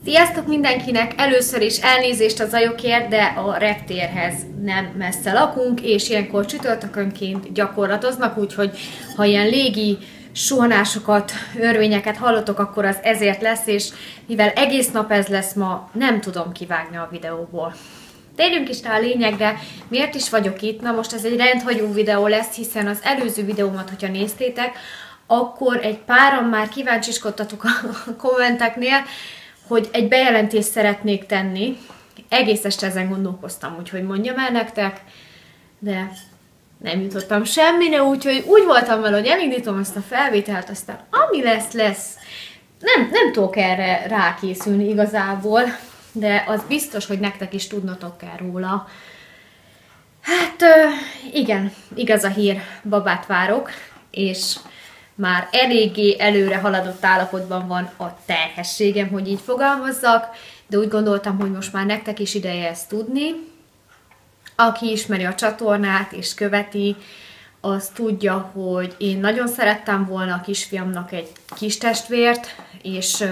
Sziasztok mindenkinek! Először is elnézést a zajokért, de a reptérhez nem messze lakunk, és ilyenkor csütörtökönként gyakorlatoznak, úgyhogy ha ilyen légi suhanásokat, örvényeket hallotok, akkor az ezért lesz, és mivel egész nap ez lesz ma, nem tudom kivágni a videóból. Térjünk is rá a lényegre, miért is vagyok itt. Na most ez egy rendhagyó videó lesz, hiszen az előző videómat, hogyha néztétek, akkor egy páran már kíváncsiskodtatok a kommenteknél, hogy egy bejelentést szeretnék tenni. Egész este ezen gondolkoztam, úgyhogy mondjam el nektek, de nem jutottam semmire, úgyhogy úgy voltam vele, hogy elindítom ezt a felvételt, aztán ami lesz. Nem tudok erre rákészülni igazából, de az biztos, hogy nektek is tudnotok kell róla. Hát igen, igaz a hír, babát várok, és már eléggé előre haladott állapotban van a terhességem, hogy így fogalmazzak, de úgy gondoltam, hogy most már nektek is ideje ezt tudni. Aki ismeri a csatornát és követi, az tudja, hogy én nagyon szerettem volna a kisfiamnak egy kis testvért, és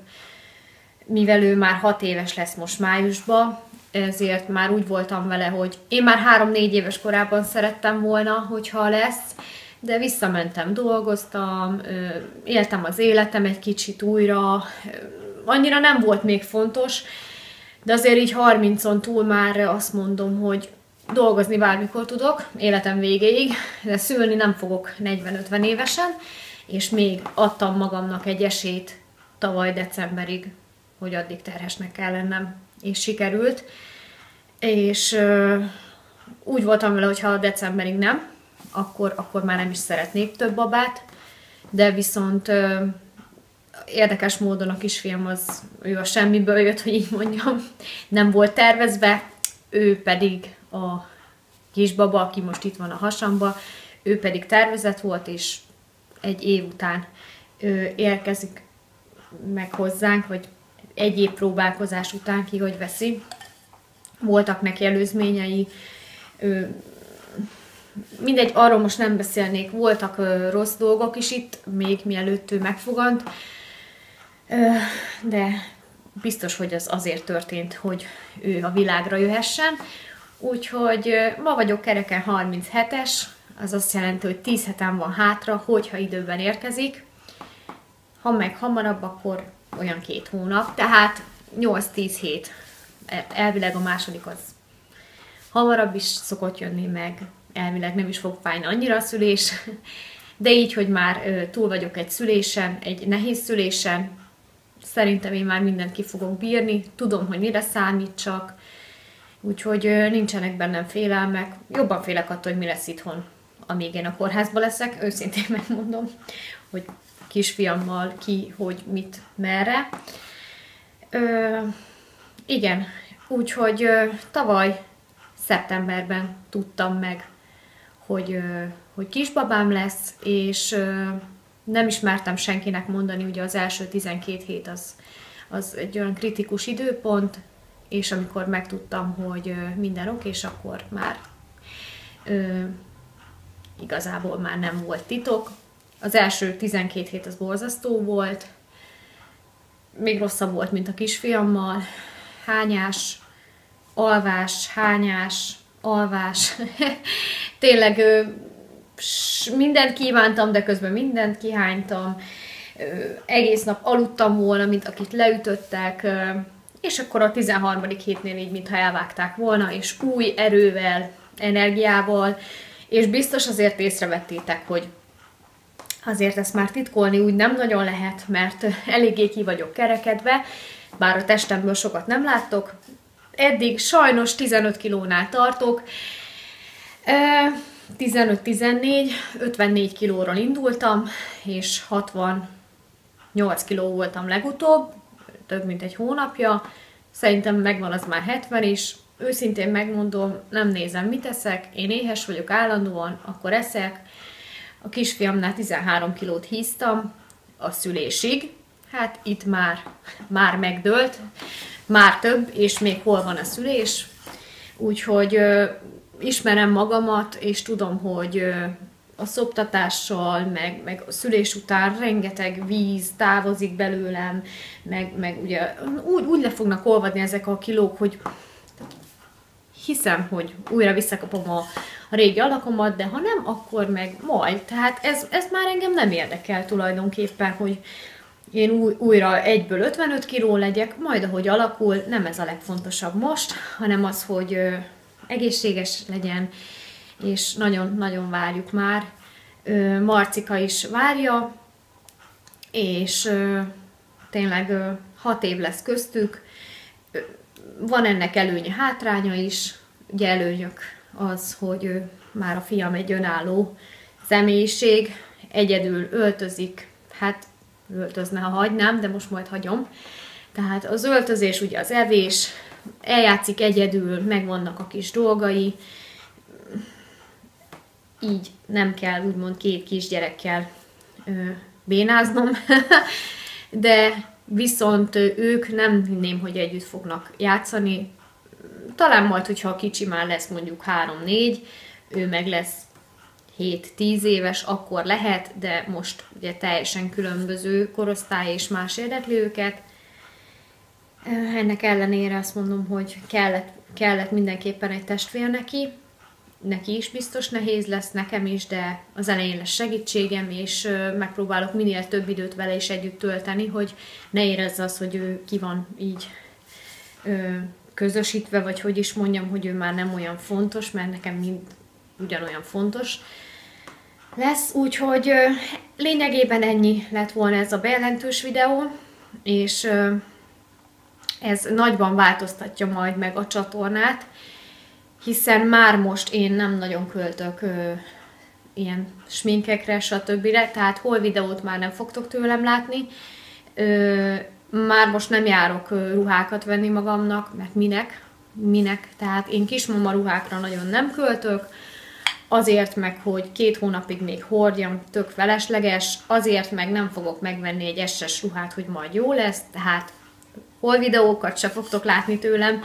mivel ő már 6 éves lesz most májusban, ezért már úgy voltam vele, hogy én már 3-4 éves korában szerettem volna, hogyha lesz, de visszamentem, dolgoztam, éltem az életem egy kicsit újra, annyira nem volt még fontos, de azért így 30-on túl már azt mondom, hogy dolgozni bármikor tudok, életem végéig, de szülni nem fogok 40-50 évesen, és még adtam magamnak egy esélyt tavaly decemberig, hogy addig terhesnek kell lennem, és sikerült, és úgy voltam vele, hogy ha decemberig nem, akkor már nem is szeretnék több babát, de viszont érdekes módon a kisfiam ő a semmiből jött, hogy így mondjam, nem volt tervezve, ő pedig a kisbaba, aki most itt van a hasamba, ő pedig tervezett volt, és egy év után érkezik meg hozzánk, vagy egy év próbálkozás után ki, hogy veszi. Voltak neki előzményei, mindegy, arról most nem beszélnék, voltak rossz dolgok is itt, még mielőtt ő megfogant, de biztos, hogy az azért történt, hogy ő a világra jöhessen. Úgyhogy ma vagyok kereken 37-es, az azt jelenti, hogy 10 hetem van hátra, hogyha időben érkezik. Ha meg hamarabb, akkor olyan 2 hónap, tehát 8-10 hét. Elvileg a második az hamarabb is szokott jönni, meg elvileg nem is fog fájni annyira a szülés, de így, hogy már túl vagyok egy szülésen, egy nehéz szülésen, szerintem én már mindent ki fogok bírni, tudom, hogy mire számítsak, úgyhogy nincsenek bennem félelmek. Jobban félek attól, hogy mi lesz itthon, amíg én a kórházban leszek, őszintén megmondom, hogy kisfiammal ki, hogy mit, merre. Igen, úgyhogy tavaly szeptemberben tudtam meg, hogy kisbabám lesz, és nem ismertem senkinek mondani, ugye az első 12 hét az egy olyan kritikus időpont, és amikor megtudtam, hogy minden oké, és akkor már igazából már nem volt titok. Az első 12 hét az borzasztó volt, még rosszabb volt, mint a kisfiammal. Hányás, alvás, hányás, alvás. Tényleg mindent kívántam, de közben mindent kihánytam. Egész nap aludtam volna, mint akit leütöttek, és akkor a 13. hétnél így, mintha elvágták volna, és új erővel, energiával, és biztos azért észrevettétek, hogy azért ezt már titkolni úgy nem nagyon lehet, mert eléggé ki vagyok kerekedve, bár a testemből sokat nem láttok. Eddig sajnos 15 kilónál tartok, 15-14, 54 kilóról indultam, és 68 kiló voltam legutóbb, több mint egy hónapja. Szerintem megvan az már 70 is. Őszintén megmondom, nem nézem, mit eszek, én éhes vagyok állandóan, akkor eszek. A kisfiamnál 13 kilót híztam a szülésig, hát itt már megdőlt, már több, és még hol van a szülés. Úgyhogy ismerem magamat, és tudom, hogy a szoptatással, meg a szülés után rengeteg víz távozik belőlem, meg ugye úgy le fognak olvadni ezek a kilók, hogy hiszem, hogy újra visszakapom a régi alakomat, de ha nem, akkor meg majd. Tehát ez már engem nem érdekel tulajdonképpen, hogy én újra egyből 55 kiló legyek, majd ahogy alakul, nem ez a legfontosabb most, hanem az, hogy egészséges legyen, és nagyon-nagyon várjuk már. Marcika is várja, és tényleg 6 év lesz köztük. Van ennek előnye, hátránya is. Ugye előnyök az, hogy már a fiam egy önálló személyiség, egyedül öltözik, hát öltözne, ha hagynám, de most majd hagyom. Tehát az öltözés, ugye az evés, eljátszik egyedül, megvannak a kis dolgai, így nem kell úgymond 2 kisgyerekkel bénáznom, de viszont ők nem hinném, hogy együtt fognak játszani. Talán majd, hogyha a kicsi már lesz mondjuk 3-4, ő meg lesz 7-10 éves, akkor lehet, de most ugye teljesen különböző korosztály és más érdekli őket. Ennek ellenére azt mondom, hogy kellett mindenképpen egy testvér neki is biztos nehéz lesz, nekem is, de az elején lesz segítségem, és megpróbálok minél több időt vele is együtt tölteni, hogy ne érezze azt, hogy ő ki van így közösítve, vagy hogy is mondjam, hogy ő már nem olyan fontos, mert nekem mind ugyanolyan fontos lesz. Úgyhogy lényegében ennyi lett volna ez a bejelentős videó, és ez nagyban változtatja majd meg a csatornát, hiszen már most én nem nagyon költök ilyen sminkekre, stb. Tehát hol videót már nem fogtok tőlem látni. Már most nem járok ruhákat venni magamnak, mert minek. Tehát én kismama ruhákra nagyon nem költök, azért meg, hogy 2 hónapig még hordjam, tök felesleges, azért meg nem fogok megvenni egy SS ruhát, hogy majd jó lesz, tehát hol videókat se fogtok látni tőlem,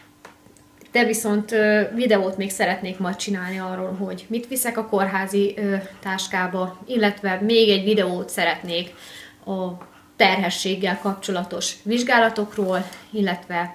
de viszont videót még szeretnék majd csinálni arról, hogy mit viszek a kórházi táskába, illetve még egy videót szeretnék a terhességgel kapcsolatos vizsgálatokról, illetve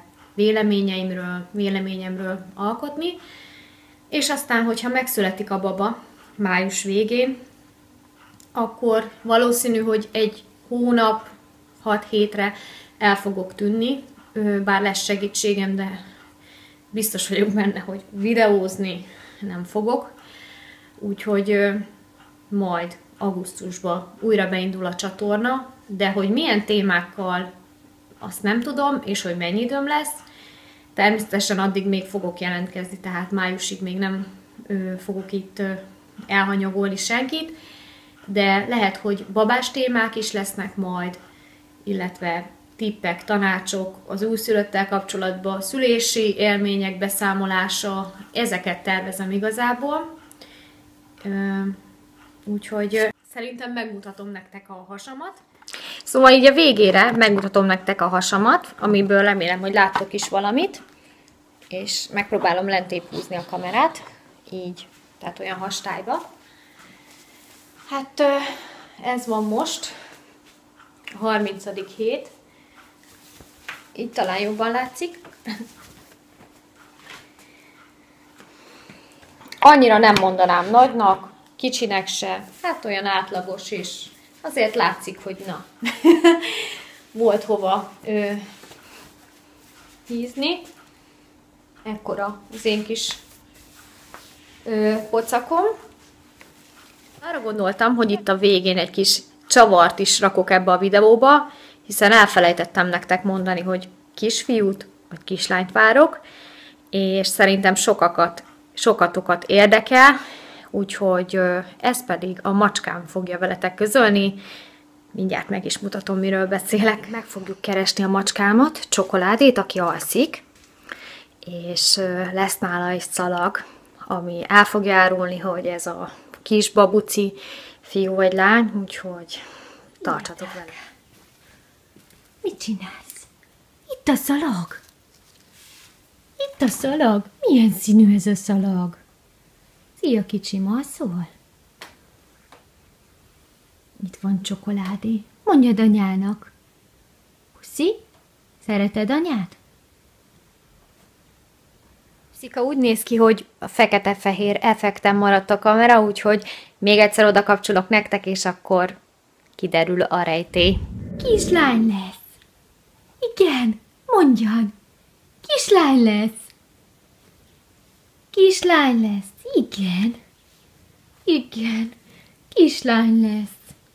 véleményemről alkotni. És aztán, hogyha megszületik a baba május végén, akkor valószínű, hogy 1 hónap, 6 hétre el fogok tűnni, bár lesz segítségem, de biztos vagyok benne, hogy videózni nem fogok. Úgyhogy majd augusztusban újra beindul a csatorna, de hogy milyen témákkal, azt nem tudom, és hogy mennyi időm lesz. Természetesen addig még fogok jelentkezni, tehát májusig még nem fogok itt elhanyagolni senkit, de lehet, hogy babás témák is lesznek majd, illetve tippek, tanácsok az újszülöttel kapcsolatban, szülési élmények beszámolása, ezeket tervezem igazából. Úgyhogy szerintem megmutatom nektek a hasamat. Szóval így a végére megmutatom nektek a hasamat, amiből remélem, hogy láttok is valamit, és megpróbálom lentébb húzni a kamerát, így, tehát olyan hastályba. Hát ez van most, a 30. hét, így talán jobban látszik. Annyira nem mondanám nagynak, kicsinek se, hát olyan átlagos is. Azért látszik, hogy na, volt hova hízni. Ekkora az én kis pocakom. Arra gondoltam, hogy itt a végén egy kis csavart is rakok ebbe a videóba, hiszen elfelejtettem nektek mondani, hogy kisfiút vagy kislányt várok, és szerintem sokatokat érdekel, úgyhogy ezt pedig a macskám fogja veletek közölni. Mindjárt meg is mutatom, miről beszélek. Meg fogjuk keresni a macskámat, Csokoládét, aki alszik, és lesz nála egy szalag, ami el fog járulni, hogy ez a kis babuci fiú vagy lány, úgyhogy tartsatok vele. Mit csinálsz? Itt a szalag. Itt a szalag. Milyen színű ez a szalag? Szia, kicsim, alszol? Itt van csokoládé. Mondjad anyának. Puszi, szereted anyát? Szika, úgy néz ki, hogy a fekete-fehér effekten maradt a kamera, úgyhogy még egyszer oda kapcsolok nektek, és akkor kiderül a rejtély. Kislány lesz. Igen, mondjad. Kislány lesz. Kislány lesz. Igen. Igen. Kislány lesz.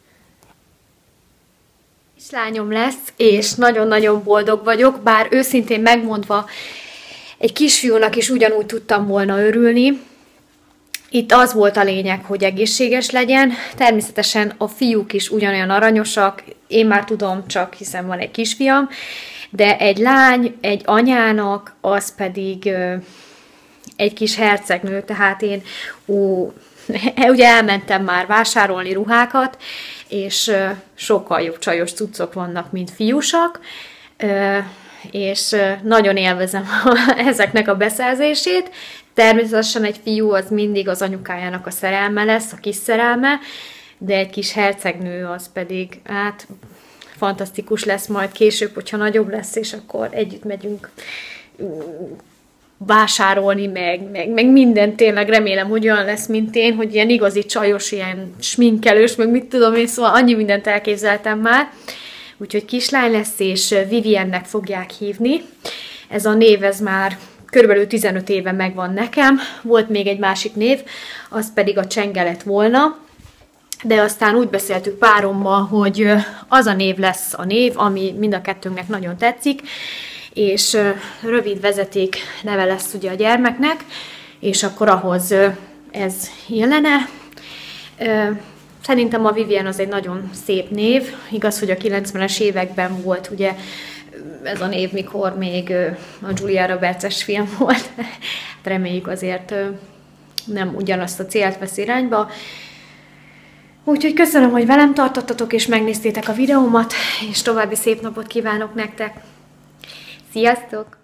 Kislányom lesz, és nagyon-nagyon boldog vagyok, bár őszintén megmondva egy kisfiúnak is ugyanúgy tudtam volna örülni. Itt az volt a lényeg, hogy egészséges legyen. Természetesen a fiúk is ugyanolyan aranyosak, én már tudom csak, hiszen van egy kisfiam, de egy lány, egy anyának, az pedig egy kis hercegnő, tehát én ugye elmentem már vásárolni ruhákat, és sokkal jobb csajos cuccok vannak, mint fiúsak, és nagyon élvezem ezeknek a beszerzését. Természetesen egy fiú az mindig az anyukájának a szerelme lesz, a kis szerelme, de egy kis hercegnő az pedig, hát fantasztikus lesz majd később, hogyha nagyobb lesz, és akkor együtt megyünk vásárolni, meg minden, tényleg remélem, hogy olyan lesz, mint én, hogy ilyen igazi csajos, ilyen sminkelős, meg mit tudom én, szóval annyi mindent elképzeltem már. Úgyhogy kislány lesz, és Viviennek fogják hívni. Ez a név, ez már körülbelül 15 éve megvan nekem. Volt még egy másik név, az pedig a Csenge lett volna, de aztán úgy beszéltük párommal, hogy az a név lesz a név, ami mind a kettőnknek nagyon tetszik, és rövid vezeték neve lesz ugye a gyermeknek, és akkor ahhoz ez illene. Szerintem a Vivien az egy nagyon szép név, igaz, hogy a 90-es években volt ugye ez a név, mikor még a Julia Roberts-es film volt. Reméljük azért nem ugyanazt a célt vesz irányba. Úgyhogy köszönöm, hogy velem tartottatok és megnéztétek a videómat, és további szép napot kívánok nektek. Sziasztok!